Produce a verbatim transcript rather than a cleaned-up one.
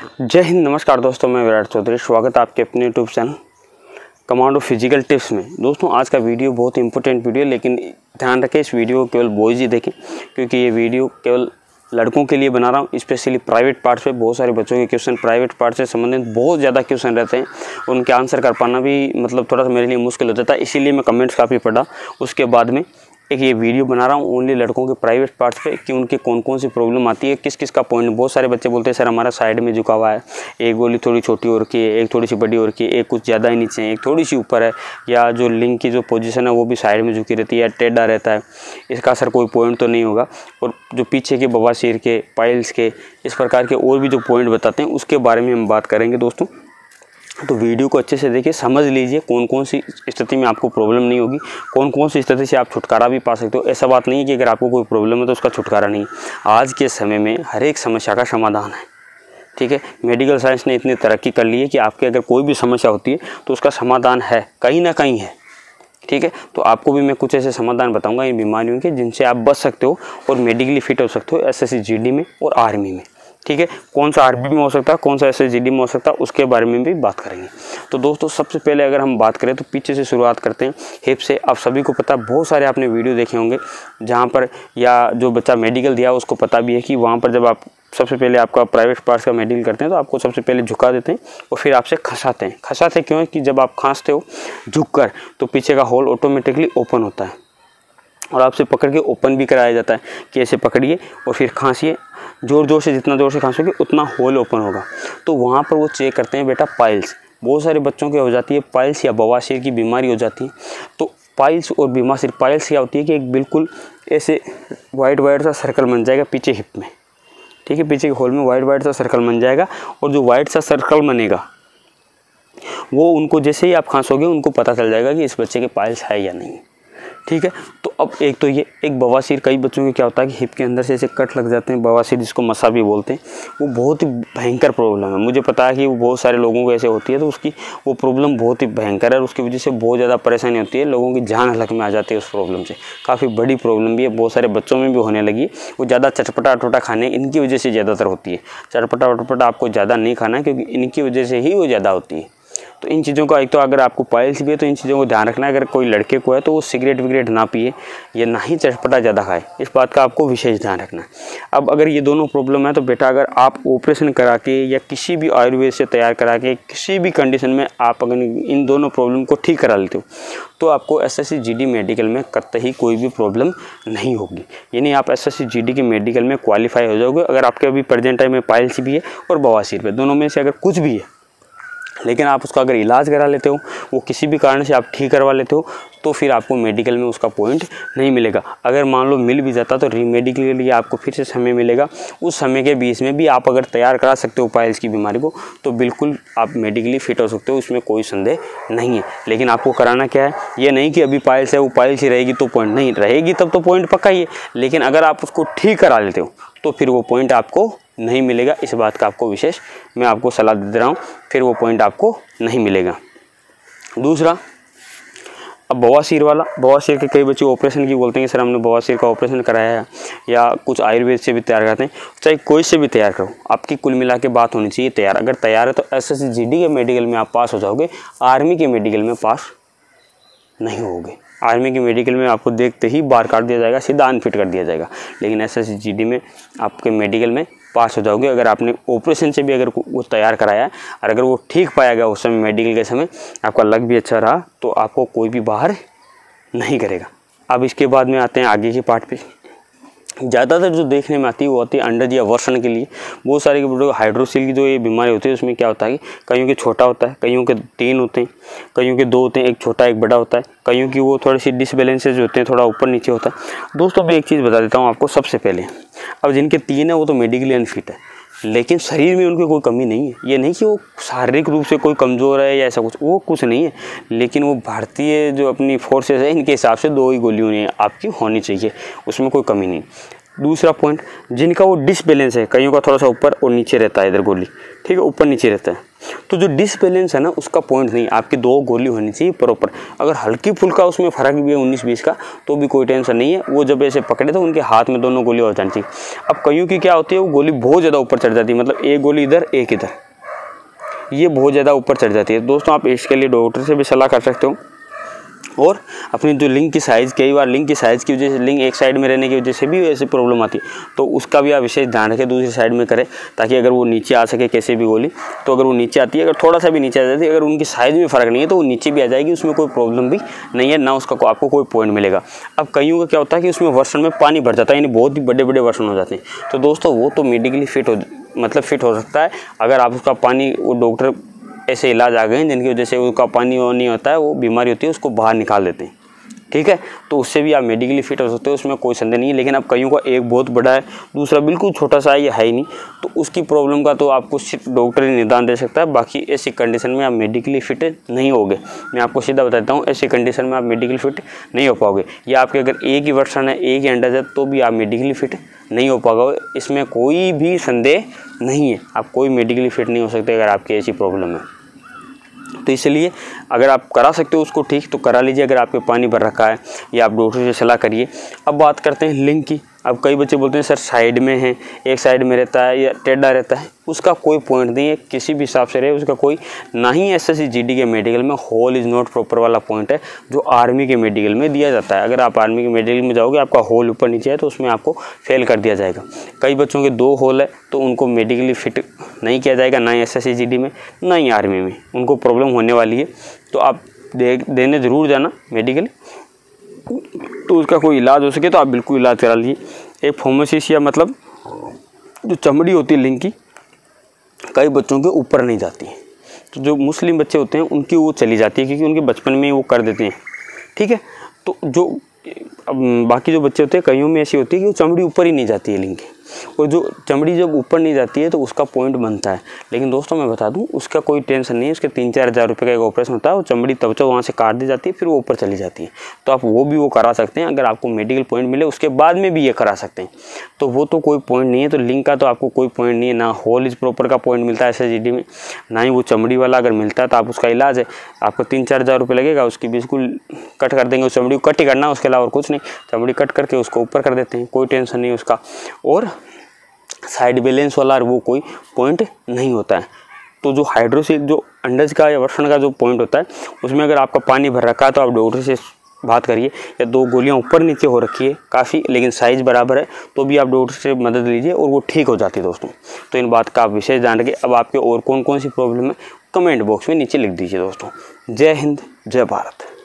जय हिंद, नमस्कार दोस्तों, मैं विराट चौधरी। स्वागत है आपके अपने YouTube channel commando physical tips में। दोस्तों आज का वीडियो बहुत इंपॉर्टेंट वीडियो है, लेकिन ध्यान रखें इस वीडियो को केवल बॉयज़ ही देखें, क्योंकि ये वीडियो केवल लड़कों के लिए बना रहा हूँ। स्पेशली प्राइवेट पार्ट्स पे बहुत सारे बच्चों के क्वेश्चन, प्राइवेट पार्ट से संबंधित बहुत ज़्यादा क्वेश्चन रहते हैं, उनके आंसर कर पाना भी मतलब थोड़ा सा मेरे लिए मुश्किल हो जाता है। इसीलिए मैं कमेंट्स काफ़ी पढ़ा, उसके बाद में एक ये वीडियो बना रहा हूँ ओनली लड़कों के प्राइवेट पार्ट्स पे कि उनके कौन कौन सी प्रॉब्लम आती है, किस किस का पॉइंट। बहुत सारे बच्चे बोलते हैं सर हमारा साइड में झुका हुआ है, एक गोली थोड़ी छोटी हो रखी है, एक थोड़ी सी बड़ी हो रखी है, एक कुछ ज़्यादा ही नीचे है, एक थोड़ी सी ऊपर है, या जो लिंक की जो पोजीशन है वो भी साइड में झुकी रहती है, टेढ़ा रहता है, इसका सर कोई पॉइंट तो नहीं होगा। और जो पीछे के बवासीर के, पाइल्स के, इस प्रकार के और भी जो पॉइंट बताते हैं उसके बारे में हम बात करेंगे दोस्तों। तो वीडियो को अच्छे से देखिए, समझ लीजिए कौन कौन सी स्थिति में आपको प्रॉब्लम नहीं होगी, कौन कौन सी स्थिति से आप छुटकारा भी पा सकते हो। ऐसा बात नहीं है कि अगर आपको कोई प्रॉब्लम है तो उसका छुटकारा नहीं। आज के समय में हर एक समस्या का समाधान है, ठीक है। मेडिकल साइंस ने इतनी तरक्की कर ली है कि आपके अगर कोई भी समस्या होती है तो उसका समाधान है, कहीं ना कहीं है, ठीक है। तो आपको भी मैं कुछ ऐसे समाधान बताऊँगा इन बीमारियों के, जिनसे आप बच सकते हो और मेडिकली फिट हो सकते हो S S C G D में और आर्मी में, ठीक है। कौन सा आर्मी में हो सकता है, कौन सा एस एस जी डी में हो सकता है, उसके बारे में भी बात करेंगे। तो दोस्तों सबसे पहले अगर हम बात करें तो पीछे से शुरुआत करते हैं, हिप से। आप सभी को पता, बहुत सारे आपने वीडियो देखे होंगे जहाँ पर, या जो बच्चा मेडिकल दिया उसको पता भी है कि वहाँ पर जब आप सबसे पहले आपका प्राइवेट पार्ट्स का मेडिकल करते हैं तो आपको सबसे पहले झुका देते हैं और फिर आपसे खसाते हैं। खसाते क्यों है कि जब आप खांसते हो झुक कर तो पीछे का होल ऑटोमेटिकली ओपन होता है और आपसे पकड़ के ओपन भी कराया जाता है कि ऐसे पकड़िए और फिर खांसिए, जोर जोर से, जितना जोर से खांसोगे उतना होल ओपन होगा। तो वहाँ पर वो चेक करते हैं बेटा पाइल्स। बहुत सारे बच्चों के हो जाती है पाइल्स या बवासीर की बीमारी हो जाती है। तो पाइल्स और बीमारी, पाइल्स क्या होती है कि एक बिल्कुल ऐसे वाइट वाइट सा सर्कल बन जाएगा पीछे हिप में, ठीक है। पीछे के होल में वाइट वाइट सा सर्कल बन जाएगा और जो वाइट सा सर्कल बनेगा वो उनको जैसे ही आप खांसोगे उनको पता चल जाएगा कि इस बच्चे के पाइल्स है या नहीं, ठीक है। तो अब एक तो ये एक बवासीर, कई बच्चों के क्या होता है कि हिप के अंदर से ऐसे कट लग जाते हैं, बवासीर जिसको मसा भी बोलते हैं। वो बहुत ही भयंकर प्रॉब्लम है, मुझे पता है कि वो बहुत सारे लोगों को ऐसे होती है। तो उसकी वो प्रॉब्लम बहुत ही भयंकर है और उसकी वजह से बहुत ज़्यादा परेशानी होती है, लोगों की जान हलक में आ जाती है उस प्रॉब्लम से। काफ़ी बड़ी प्रॉब्लम भी है, बहुत सारे बच्चों में भी होने लगी है। वो ज़्यादा चटपटा टोटा खाने इनकी वजह से ज़्यादातर होती है। चटपटा वटपटा आपको ज़्यादा नहीं खाना है, क्योंकि इनकी वजह से ही वो ज़्यादा होती है। तो इन चीज़ों का, एक तो अगर आपको पाइल्स भी है तो इन चीज़ों को ध्यान रखना है। अगर कोई लड़के को है तो वो सिगरेट विगरेट ना पिए या ना ही चटपटा ज़्यादा खाए, इस बात का आपको विशेष ध्यान रखना है। अब अगर ये दोनों प्रॉब्लम है तो बेटा अगर आप ऑपरेशन करा के या किसी भी आयुर्वेद से तैयार करा के किसी भी कंडीशन में आप अगर इन दोनों प्रॉब्लम को ठीक करा लेते हो तो आपको S S C G D medical में कतई ही कोई भी प्रॉब्लम नहीं होगी। यानी आप S S C G D के मेडिकल में क्वालिफाई हो जाओगे अगर आपके अभी प्रेजेंट टाइम में पाइल्स भी है और बवासीर पे, दोनों में से अगर कुछ भी है, लेकिन आप उसका अगर इलाज करा लेते हो, वो किसी भी कारण से आप ठीक करवा लेते हो, तो फिर आपको मेडिकल में उसका पॉइंट नहीं मिलेगा। अगर मान लो मिल भी जाता तो रीमेडिकल के लिए आपको फिर से समय मिलेगा। उस समय के बीच में भी आप अगर तैयार करा सकते हो पाइल्स की बीमारी को तो बिल्कुल आप मेडिकली फिट हो सकते हो, उसमें कोई संदेह नहीं है। लेकिन आपको कराना क्या है, ये नहीं कि अभी पाइल्स है वो पाइल्स ही रहेगी तो पॉइंट नहीं रहेगी, तब तो पॉइंट पक्का ही है। लेकिन अगर आप उसको ठीक करा लेते हो तो फिर वो पॉइंट आपको नहीं मिलेगा। इस बात का आपको विशेष मैं आपको सलाह दे रहा हूँ, फिर वो पॉइंट आपको नहीं मिलेगा। दूसरा, अब बवासीर वाला, बवासीर के कई बच्चे ऑपरेशन की बोलते हैं कि सर हमने बवासीर का ऑपरेशन कराया है, या कुछ आयुर्वेद से भी तैयार करते हैं। चाहे कोई से भी तैयार करो, आपकी कुल मिला के बात होनी चाहिए तैयार। अगर तैयार है तो S S C G D के मेडिकल में आप पास हो जाओगे, आर्मी के मेडिकल में पास नहीं होगे। आर्मी के मेडिकल में आपको देखते ही बाहर काट दिया जाएगा, सीधा अनफिट कर दिया जाएगा। लेकिन S S C G D में आपके मेडिकल में पास हो जाओगे अगर आपने ऑपरेशन से भी अगर वो तैयार कराया है और अगर वो ठीक पाया गया उस समय मेडिकल के समय, आपका लक भी अच्छा रहा तो आपको कोई भी बाहर नहीं करेगा। अब इसके बाद में आते हैं आगे के पार्ट पे। ज़्यादातर जो देखने में आती है वो होती है अंडर या वर्षण के लिए। बहुत सारे के बड़े हाइड्रोसिल की जो ये बीमारी होती है उसमें क्या होता है कि कईयों के छोटा होता है, कईयों के तीन होते हैं, कईयों के दो होते हैं, एक छोटा एक बड़ा होता है, कईयों की वो थोड़ी सी डिसबैलेंसेज होते हैं, थोड़ा ऊपर नीचे होता है। दोस्तों मैं एक चीज़ बता देता हूँ आपको सबसे पहले। अब जिनके तीन है वो तो मेडिकली अनफिट है, लेकिन शरीर में उनकी कोई कमी नहीं है। ये नहीं कि वो शारीरिक रूप से कोई कमज़ोर है या ऐसा कुछ, वो कुछ नहीं है। लेकिन वो भारतीय जो अपनी फोर्सेस है इनके हिसाब से दो ही गोलियों ने आपकी होनी चाहिए, उसमें कोई कमी नहीं। दूसरा पॉइंट, जिनका वो डिसबैलेंस है, कईयों का थोड़ा सा ऊपर और नीचे रहता है इधर गोली, ठीक है, ऊपर नीचे रहता है। तो जो डिसबैलेंस है ना उसका पॉइंट नहीं, आपकी दो गोली होनी चाहिए प्रॉपर। अगर हल्की फुल्का उसमें फ़र्क भी है उन्नीस बीस का तो भी कोई टेंशन नहीं है, वो जब ऐसे पकड़े तो उनके हाथ में दोनों गोली हो जानी चाहिए। अब कईयों की क्या होती है, वो गोली बहुत ज़्यादा ऊपर चढ़ जाती है, मतलब एक गोली इधर एक इधर, ये बहुत ज़्यादा ऊपर चढ़ जाती है। दोस्तों आप इसके लिए डॉक्टर से भी सलाह कर सकते हो। और अपनी जो लिंक की साइज़, कई बार लिंक की साइज़ की वजह से, लिंक एक साइड में रहने की वजह से भी ऐसी प्रॉब्लम आती है, तो उसका भी आप विशेष ध्यान रखें, दूसरी साइड में करें, ताकि अगर वो नीचे आ सके कैसे भी गोली। तो अगर वो नीचे आती है, अगर थोड़ा सा भी नीचे आ जाती है, अगर उनकी साइज़ में फ़र्क नहीं है तो वो नीचे भी आ जाएगी, उसमें कोई प्रॉब्लम भी नहीं है, ना उसका आपको कोई पॉइंट मिलेगा। अब कईयों का क्या होता है कि उसमें वर्षन में पानी भर जाता है, यानी बहुत ही बड़े बड़े वर्षन हो जाते हैं। तो दोस्तों वो तो मेडिकली फिट हो, मतलब फिट हो सकता है अगर आप उसका पानी, वो डॉक्टर ऐसे इलाज आ गए हैं जिनकी वजह से उसका पानी वो नहीं होता है, वो बीमारी होती है उसको बाहर निकाल देते हैं, ठीक है। तो उससे भी आप मेडिकली फिट हो सकते हो, उसमें कोई संदेह नहीं है। लेकिन अब कईयों का एक बहुत बड़ा है, दूसरा बिल्कुल छोटा सा है, ये है ही नहीं, तो उसकी प्रॉब्लम का तो आपको सिर्फ डॉक्टर ही निदान दे सकता है। बाकी ऐसी कंडीशन में आप मेडिकली फिट नहीं होगे, मैं आपको सीधा बताता हूँ, ऐसी कंडीशन में आप मेडिकली फिट नहीं हो पाओगे। या आपके अगर एक ही वर्षन है, एक ही अंडा है, तो भी आप मेडिकली फिट नहीं हो पाओगे, इसमें कोई भी संदेह नहीं है। आप कोई मेडिकली फिट नहीं हो सकते अगर आपकी ऐसी प्रॉब्लम है। तो इसलिए अगर आप करा सकते हो उसको ठीक तो करा लीजिए, अगर आपके पानी भर रखा है, या आप डॉक्टर से सलाह करिए। अब बात करते हैं लिंक की। अब कई बच्चे बोलते हैं सर साइड में है, एक साइड में रहता है या टेढ़ा रहता है, उसका कोई पॉइंट नहीं है, किसी भी हिसाब से रहे उसका कोई ना ही। S S C G D के मेडिकल में होल इज़ नॉट प्रॉपर वाला पॉइंट है जो आर्मी के मेडिकल में दिया जाता है। अगर आप आर्मी के मेडिकल में जाओगे, आपका होल ऊपर नीचे है तो उसमें आपको फेल कर दिया जाएगा। कई बच्चों के दो होल है तो उनको मेडिकली फिट नहीं किया जाएगा, ना ही S S C G D में ना ही आर्मी में, उनको प्रॉब्लम होने वाली है। तो आप दे देने ज़रूर जाना मेडिकल, तो उसका कोई इलाज हो सके तो आप बिल्कुल इलाज करा लीजिए। एक फोमोसिस मतलब जो चमड़ी होती है लिंक की, कई बच्चों के ऊपर नहीं जाती है, तो जो मुस्लिम बच्चे होते हैं उनकी वो चली जाती है, क्योंकि उनके बचपन में वो कर देते हैं, ठीक है। तो जो अब बाकी जो बच्चे होते हैं, कईयों में ऐसी होती है कि वो चमड़ी ऊपर ही नहीं जाती है लिंक की, और जो चमड़ी जब ऊपर नहीं जाती है तो उसका पॉइंट बनता है। लेकिन दोस्तों मैं बता दूं, उसका कोई टेंशन नहीं है, उसके तीन चार हज़ार रुपये का एक ऑपरेशन होता है, वो चमड़ी त्वचा वहाँ से काट दी जाती है, फिर वो ऊपर चली जाती है। तो आप वो भी वो करा सकते हैं, अगर आपको मेडिकल पॉइंट मिले उसके बाद में भी ये करा सकते हैं, तो वो तो कोई पॉइंट नहीं है। तो लिंक का तो आपको कोई पॉइंट नहीं है, ना होल इज प्रॉपर का पॉइंट मिलता है एस एस जी डी में, ना ही वो चमड़ी वाला अगर मिलता है तो आप उसका इलाज है, आपको तीन चार हज़ार रुपये लगेगा, उसकी बिल्कुल कट कर देंगे, उस चमड़ी को कट ही करना, उसके अलावा और कुछ नहीं, चमड़ी कट करके उसको ऊपर कर देते हैं, कोई टेंशन नहीं उसका। और साइड बैलेंस वाला वो कोई पॉइंट नहीं होता है। तो जो हाइड्रोसिल, जो अंडज का या वर्षण का जो पॉइंट होता है, उसमें अगर आपका पानी भर रखा है तो आप डॉक्टर से बात करिए, या दो गोलियां ऊपर नीचे हो रखी है काफ़ी लेकिन साइज़ बराबर है, तो भी आप डॉक्टर से मदद लीजिए और वो ठीक हो जाती है दोस्तों। तो इन बात का आप विशेष ध्यान रखिए। अब आपके और कौन कौन सी प्रॉब्लम है कमेंट बॉक्स में नीचे लिख दीजिए दोस्तों। जय हिंद, जय भारत।